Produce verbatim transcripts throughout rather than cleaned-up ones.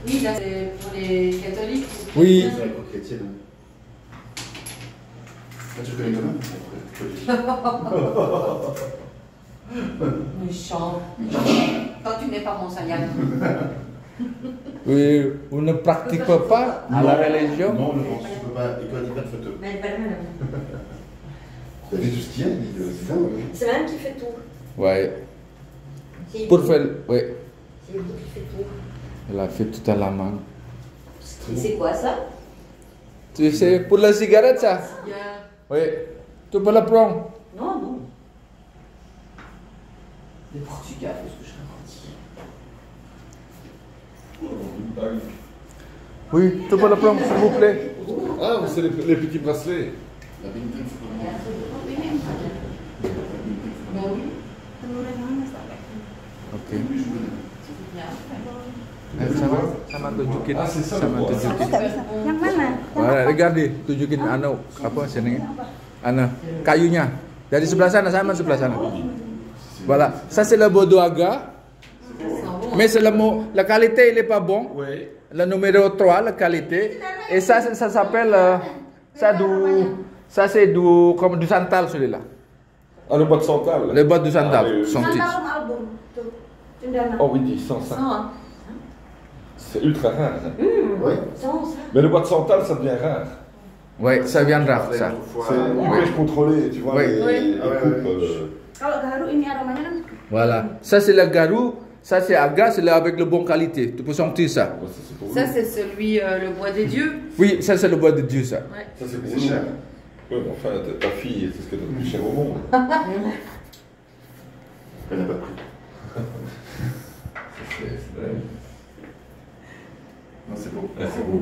Oui, là c'est pour les catholiques. Oui. C'est la croix chrétienne. Ah, tu connais comment? Méchant. Quand tu n'es pas monseigneur. Oui, vous ne pratiquez pas à la religion? Non, non, non, tu peux pas. Et toi, dis pas de photo. Mais elle est pas là, T'as vu tout ce qu'il y a, dis, euh, c'est ça, oui. c'est madame qui fait tout. Oui. C'est Pour vous. faire, oui. C'est vous qui fait tout. Elle a fait tout à la main. Et c'est quoi ça? Tu sais, pour la cigarette, ça? Cigare. Oui. Tu peux la prendre. Non, non. Le Portugal, qu'est-ce que je raconte? Oui, tu peux la prendre, s'il vous plaît. Ah, c'est les, les petits bracelets. La bénédiction, c'est comment? Ben oui. Ok. Eh, sama, sama tunjukin, Ah, c'est ça, sama le bois. tunjukin. Yang mana? Voilà, regardez, tunjukin anu, apa sini? Anu, kayunya. Dari sebelah sana, sama sebelah sana. Voilà, ça c'est le Bodoaga. Mais c'est le mot, la qualité il est pas bon. Oui. Le numéro trois, la qualité. Et ça, ça, ça s'appelle, euh, ça du, ça c'est du, comme du santal celui-là. Ah, le bois de santal. Le bois du Ah, santal, oui, oui. son titre. Santal album. Tuh. Cendana. Oh oui, cent ça. Hein. C'est ultra rare. hein. Ouais. Sans ça. Mais le bois de santal, ça devient rare. Oui, ça viendra, ça. C'est une pêche contrôlée, tu vois. Oui. Les, Oui. les Ah ouais, coupes, ouais. euh, Kalau garu ini aromanya kan Voilà. Ça c'est le garou, ça c'est aga, c'est le avec le bon qualité. Tu peux sentir ça. ouais, ça, c'est pour Ça nous. c'est celui, euh, le bois des dieux. Oui, ça c'est le bois de Dieu, ça. Ouais. Ça, c'est pour C'est nous. cher. Oui, mais enfin, ta, ta fille, c'est ce que t'as le plus cher au monde. Elle n'a pas pris. C'est- c'est vrai. Non, c'est beau. Ah, c'est beau.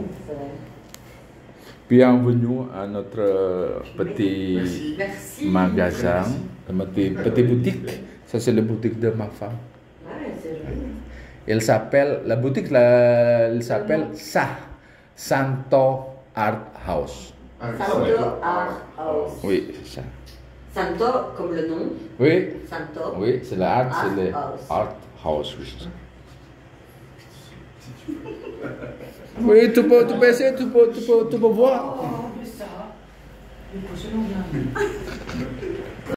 Bienvenue à notre euh, petit Merci. Merci. magasin, un petit, petit boutique. Ça c'est la boutique de ma femme. Ouais, c'est joli. Elle s'appelle, la boutique, la, elle s'appelle Sa, Santo Art House. Ah, oui, Santo ça, Art House. Oui, c'est ça. Santo comme le nom. Oui, Santo. oui, c'est la art, c'est le Art House. Art House. Oui, c'est ça. Oui, tu peux, tu peux essayer, tu peux, tu peux, tu peux voir. Oh, mais ça. Le prochain, on vient.